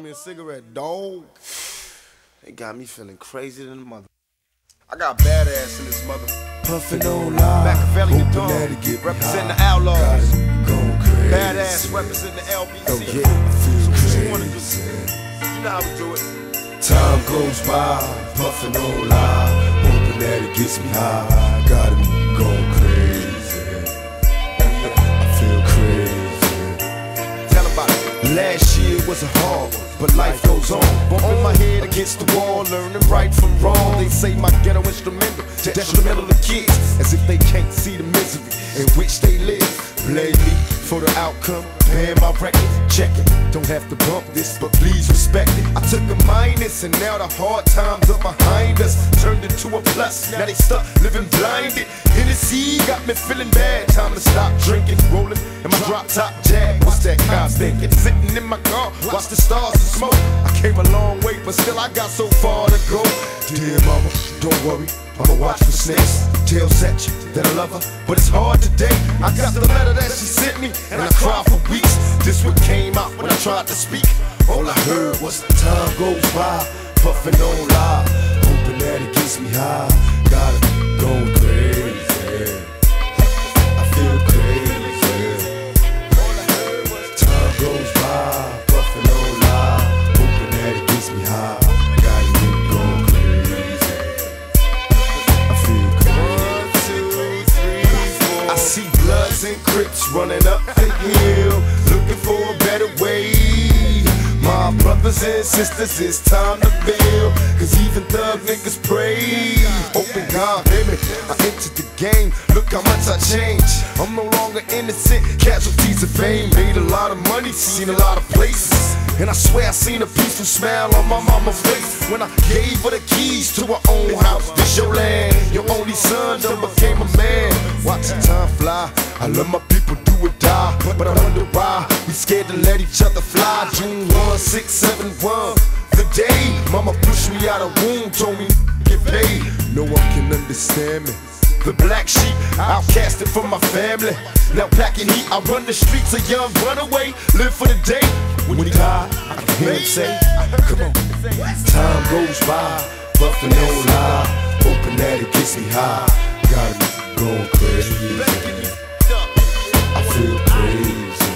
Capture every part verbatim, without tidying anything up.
me a cigarette, dog. They got me feeling crazy than a mother. I got badass in this mother. Puffin' on live, Machiavelli the Dawn, represent the Outlaws. Badass represent the L B C. Oh yeah, feel You wanna do crazy. You know how we do it. Time goes by, puffin' on live, hoping that it gets me high. Got me going crazy. I feel crazy. Tell about it. Last year was a hard one, but life goes on. Bumping my head against the wall, learning right from wrong. They say my ghetto instrumental, detrimental to kids, as if they can't see the misery in which they live. Blame me for the outcome, paying my record, check it. Don't have to bump this, but please respect it. I took a minus, and now the hard times are behind us. Turned into a plus, now they stuck living blinded. Hennessy got me feeling bad, time to stop drinking. Rolling in my drop top Jag, what's that kind thinking? Sitting in my car, watch the stars and smoke. I came a long way, but still I got so far to go. Dear mama, don't worry, I'ma watch for snakes. Tell Satch that I love her, but it's hard today. I got the letter that she sent me, and I cried for weeks. This what came out when I tried to speak. All I heard was time goes by, puffin' on live, hoping that it gets me high. Got it going crazy. I feel crazy. Time goes by, puffin' on live, hoping that it gets me high. Got it going crazy. I feel crazy. I see Bloods and Crips running up the hill, looking for a better way. My brothers and sisters, it's time to build, cause even thug niggas pray. Open God, baby, I entered the game, look how much I changed. I'm no longer innocent, casualties of fame. Made a lot of money, seen a lot of places, and I swear I seen a peaceful smile on my mama's face when I gave her the keys to her own house. This your land, your only son done became a man. Watch the time fly, I love my people, do or die, but I wonder why we scared to let each other fly. June one, six, seven, one, the day mama pushed me out of womb, told me get paid. No one can understand me. The black sheep, outcasted from my family. Now packing heat, I run the streets, a young runaway, live for the day. When he died, I can hear him say, come on. Time goes by, puffin' on live, hoping that it gets me high. Got me going crazy. I feel crazy.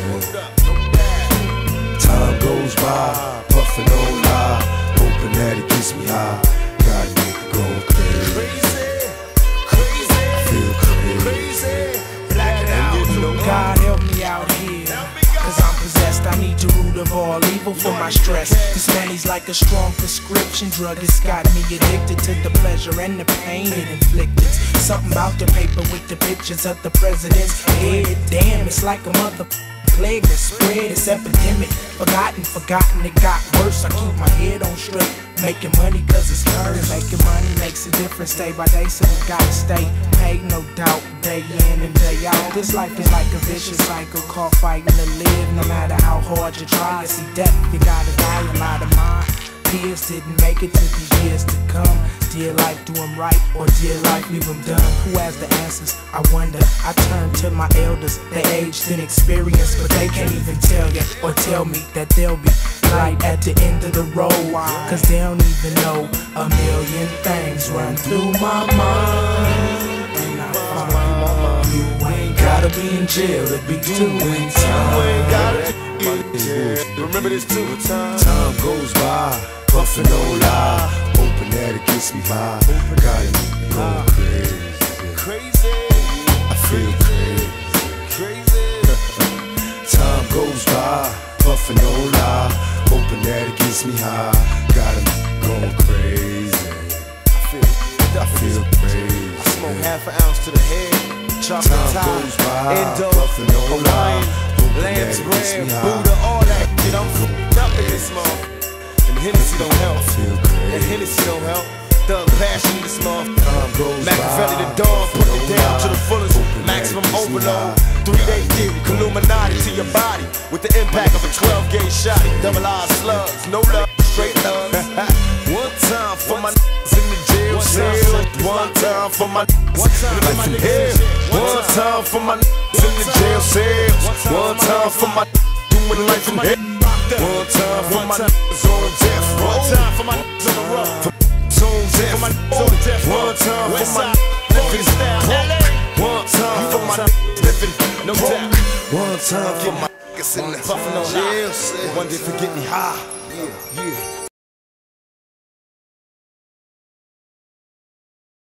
Time goes by, puffin' on live, hoping that it gets me high. Got me going crazy. God help me out here, cause I'm possessed. I need the root of all evil for my stress. This money's like a strong prescription drug. It's got me addicted to the pleasure and the pain it inflicted. Something about the paper with the pictures of the president's head. Damn, it's like a mother plague that spread. It's epidemic, forgotten, forgotten, it got worse. I keep my head on straight, making money cause it's curse. Making money makes a difference day by day, so we gotta stay paid, no doubt, day in and day out. This life is like a vicious cycle, called fighting to live. No matter how hard you try, you see death, you gotta die. A lot of mine peers didn't make it to the years to come. Dear life, do them right, or dear life, leave them dumb. Who has the answers? I wonder. I turn to my elders, they aged in experience, but they can't even tell you or tell me that they'll be light at the end of the road, cause they don't even know a million things run through my mind. And I find you ain't gotta be in jail to be doing time. You ain't gotta be in jail. Remember this too. Time goes by, puffin' on live, hoping that it gets me high. Got me going crazy. Crazy. I feel crazy. Crazy. Time goes by, puffin' on live, hoping that it gets me high. Got me going crazy. I feel, I feel crazy. I smoke half an ounce to the head. Chocolate Time tie, goes by, Indo, puffin' on live, hoping lamb's that it gets me bread, high. Buddha, all that shit. I'm f***ed up in this mother. And Hennessy don't help. I feel And crazy. Hennessy don't help. Thug passion in this mother. Time goes Machiavelli by, the Dawn, put it puffin' down on to the live, fullest. hoping that Maximum it gets me overload. high. Three-day theory, Illuminati to your body with the impact of a twelve gauge shot. Double R slugs, no love, straight thugs. One time for my niggas in the jail cell. One time for my niggas in hell. One time for my niggas in the jail cell. One time for my doing life in hell. One time for my niggas on death row. One time for my niggas on the road. On death For my niggas on death row. One time West for my side, living style, L A. One time for my living, no doubt. One time for my niggas in the Puffin' on jail cell. One day forget me high. Yeah, yeah.